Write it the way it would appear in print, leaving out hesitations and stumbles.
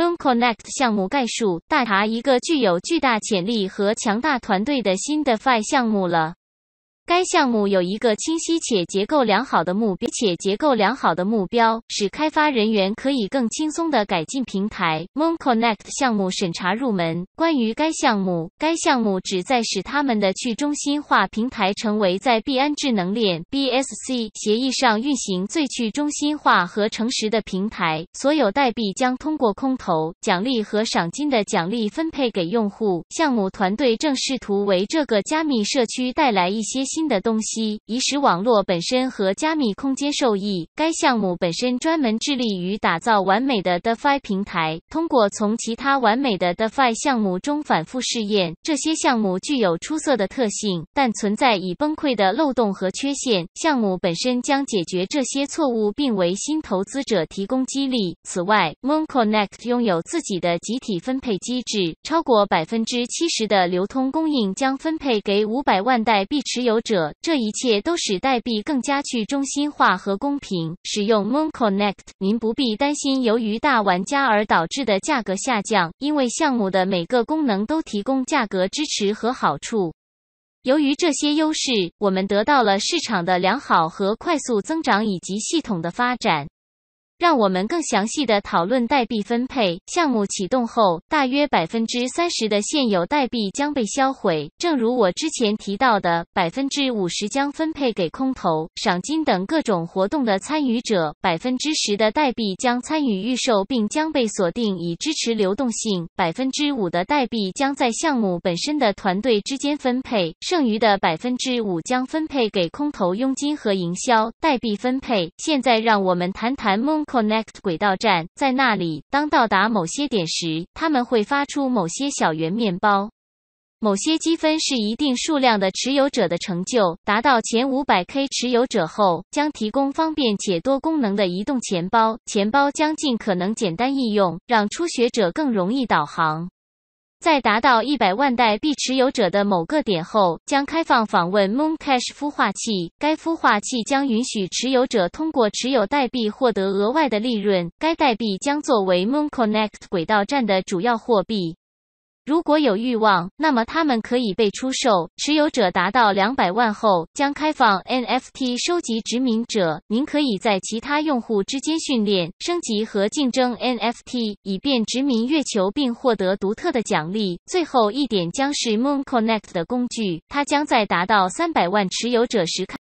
Moon Connect 项目概述：大查一个具有巨大潜力和强大团队的新 DeFi 项目了。该项目有一个清晰且结构良好的目标，使开发人员可以更轻松地改进平台。Moon Connect 项目审查入门。关于该项目旨在使他们的去中心化平台成为在币安智能链 BSC 协议上运行最去中心化和诚实的平台。所有代币将通过空投、奖励和赏金的奖励分配给用户。项目团队正试图为这个加密社区带来一些新的东西，以使网络本身和加密空间受益。该项目本身专门致力于打造完美的 DeFi 平台，通过从其他完美的 DeFi 项目中反复试验。这些项目具有出色的特性，但存在已崩溃的漏洞和缺陷。项目本身将解决这些错误，并为新投资者提供激励。此外 ，Moon Connect 拥有自己的集体分配机制，超过 70% 的流通供应将分配给500万代币持有者。这一切都使代币更加去中心化和公平。使用 Moon Connect， 您不必担心由于大玩家而导致的价格下降，因为项目的每个功能都提供价格支持和好处。由于这些优势，我们得到了市场的良好和快速增长以及系统的发展。让我们更详细地讨论代币分配。项目启动后，大约 30% 的现有代币将被销毁，正如我之前提到的 50% 将分配给空投、赏金等各种活动的参与者， 10% 的代币将参与预售并将被锁定以支持流动性， 5% 的代币将在项目本身的团队之间分配，剩余的 5% 将分配给空投佣金和营销。代币分配。现在让我们谈谈 Moon Connect 轨道站。在那里，当到达某些点时，他们会发出某些小圆面包。某些积分是一定数量的持有者的成就，达到前 500K 持有者后，将提供方便且多功能的移动钱包。钱包将尽可能简单易用，让初学者更容易导航。在达到100万代币持有者的某个点后，将开放访问 Moon Cash 孵化器。该孵化器将允许持有者通过持有代币获得额外的利润。该代币将作为 Moon Connect 轨道站的主要货币。如果有欲望，那么它们可以被出售。持有者达到200万后，将开放 NFT 收集殖民者。您可以在其他用户之间训练、升级和竞争 NFT， 以便殖民月球并获得独特的奖励。最后一点将是 Moon Connect 的工具，它将在达到300万持有者时开